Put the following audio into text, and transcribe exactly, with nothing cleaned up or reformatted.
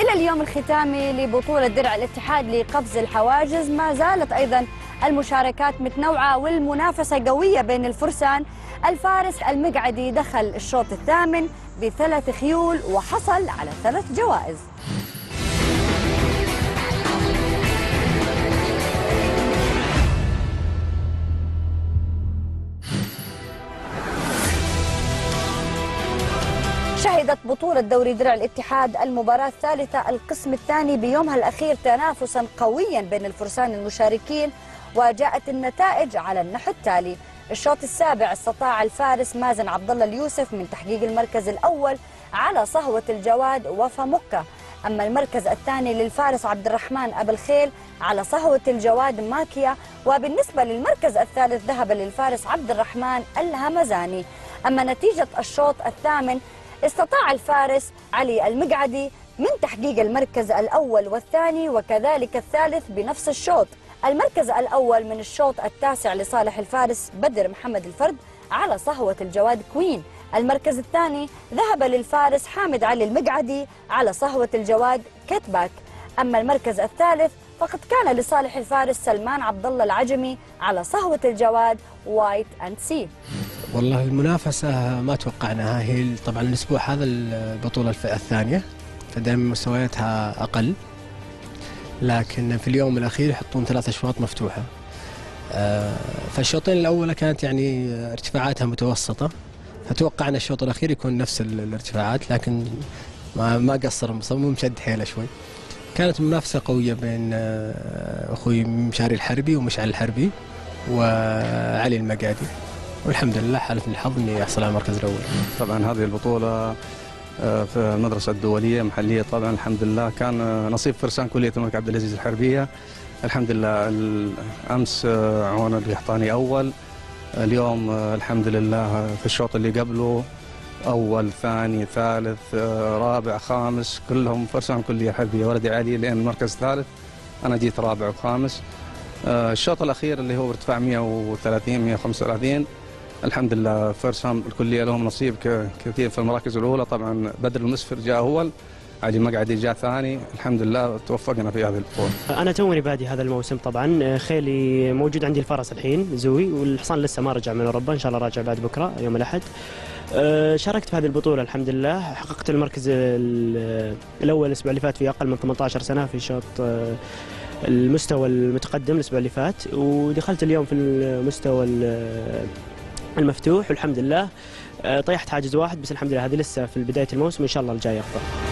إلى اليوم الختامي لبطولة درع الاتحاد لقفز الحواجز ما زالت أيضا المشاركات متنوعة والمنافسة قوية بين الفرسان. الفارس المقعدي دخل الشوط الثامن بثلاث خيول وحصل على ثلاث جوائز. شهدت بطولة دوري درع الاتحاد المباراة الثالثة القسم الثاني بيومها الأخير تنافسا قويا بين الفرسان المشاركين، وجاءت النتائج على النحو التالي. الشوط السابع استطاع الفارس مازن عبد الله اليوسف من تحقيق المركز الأول على صهوة الجواد وفمكة، أما المركز الثاني للفارس عبد الرحمن أبو الخيل على صهوة الجواد ماكيا، وبالنسبة للمركز الثالث ذهب للفارس عبد الرحمن الهمزاني. أما نتيجة الشوط الثامن استطاع الفارس علي المقعدي من تحقيق المركز الأول والثاني وكذلك الثالث بنفس الشوط. المركز الأول من الشوط التاسع لصالح الفارس بدر محمد الفرد على صهوة الجواد كوين. المركز الثاني ذهب للفارس حامد علي المقعدي على صهوة الجواد كتباك. أما المركز الثالث فقد كان لصالح الفارس سلمان عبد الله العجمي على صهوة الجواد وايت اند سي. والله المنافسة ما توقعناها، هي طبعا الأسبوع هذا البطولة الفئة الثانية فدائما مستوياتها أقل، لكن في اليوم الأخير يحطون ثلاث أشواط مفتوحة. فالشوطين الأولى كانت يعني ارتفاعاتها متوسطة، فتوقعنا الشوط الأخير يكون نفس الارتفاعات، لكن ما ما قصر مصمم شد حيله شوي. كانت منافسة قوية بين أخوي مشاري الحربي ومشعل الحربي وعلي المقعدي، والحمد لله حالفني الحظ اني احصل على المركز الاول. طبعا هذه البطوله في المدرسه الدوليه محليه، طبعا الحمد لله كان نصيب فرسان كليه الملك عبد العزيز الحربيه. الحمد لله امس عون القحطاني اول، اليوم الحمد لله في الشوط اللي قبله اول ثاني ثالث رابع خامس كلهم فرسان كليه حربيه. ولدي علي لان المركز الثالث، انا جيت رابع وخامس. الشوط الاخير اللي هو ارتفاع مئة وثلاثين مئة وخمسة وثلاثين الحمد لله فرسان الكليه لهم نصيب كثير في المراكز الاولى. طبعا بدر المسفر جاء اول، علي مقعدي جاء ثاني، الحمد لله توفقنا في هذه البطوله. انا توني بادي هذا الموسم، طبعا خيلي موجود عندي الفرس الحين زوي، والحصان لسه ما رجع من اوروبا، ان شاء الله راجع بعد بكره يوم الاحد. شاركت في هذه البطوله الحمد لله، حققت المركز الاول الاسبوع اللي فات في اقل من ثمانية عشر سنه في شوط المستوى المتقدم الاسبوع اللي فات، ودخلت اليوم في المستوى المفتوح والحمد لله طيحت حاجز واحد بس، الحمد لله هذه لسه في بدايه الموسم، ان شاء الله الجاي افضل.